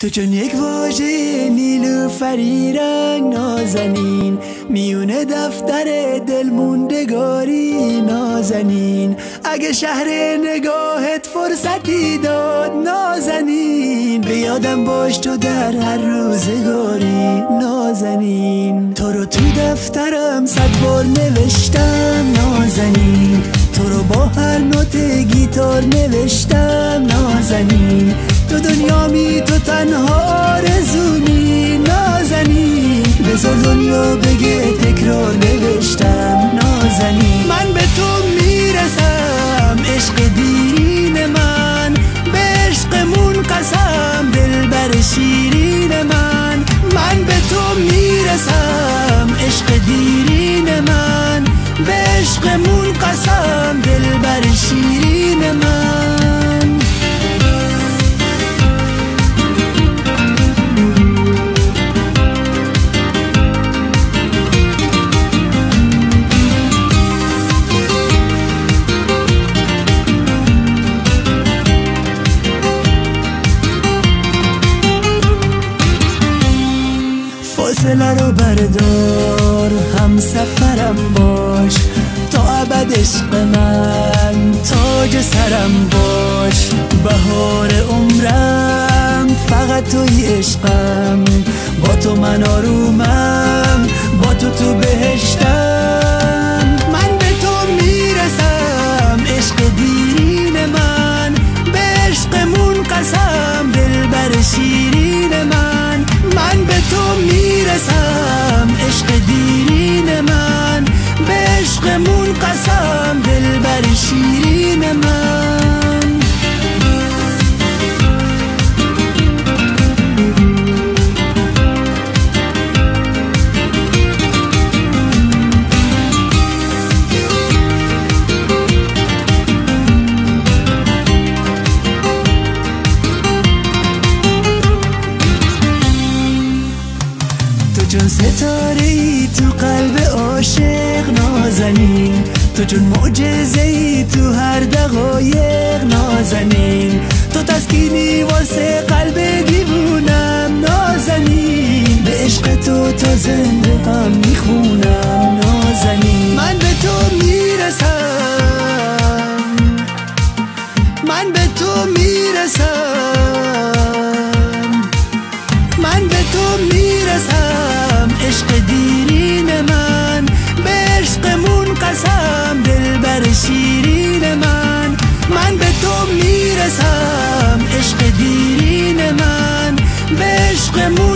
تو چون یک واژه نیلوفری رنگ نازنین، میون دفتر دلموندگاری نازنین. اگه شهر نگاهت فرصتی داد نازنین، به یادم باش تو در هر روزگاری نازنین. تو رو تو دفترم 100 بار نوشتم نازنین، تو رو با هر نوت گیتار نوشتم نازنین. تو دنیامی تو تنها آرزومی نازنین، بذار دنیا بگه تکرار نوشتم نازنین. من به تو میرسم عشق دیرین من، به عشقمون قسم دلبر شیرین من. من به تو میرسم عشق دیرین من، به عشقمون قسم دلبر شیرین من. فاصله رو بردار، هم سفرم باش تا ابد عشق من، تاج سرم باش. بهار عمرم فقط توی عشقم، با تو من آرومم، با تو تو بهشتم. من به تو میرسم عشق دیرین من، به عشقمون قسم دلبر شیرین من. من به تو میرسم عشق دیرین من، به عشقمون قسم دلبر شیرین من. چون ستاره ای تو قلب عاشق نازنین، تو چون معجزه ای تو هر دقایق نازنین. تو تسکینی واسه قلب دیوونم نازنین، به عشق تو تا زنده هم میخونم نازنین. من به تو میرسم، من به تو میرسم، من به تو میرسم عشق دیرین من، به عشقمون قسم دلبر شیرین من. من به تو میرسم عشق دیرین من، به عشقمون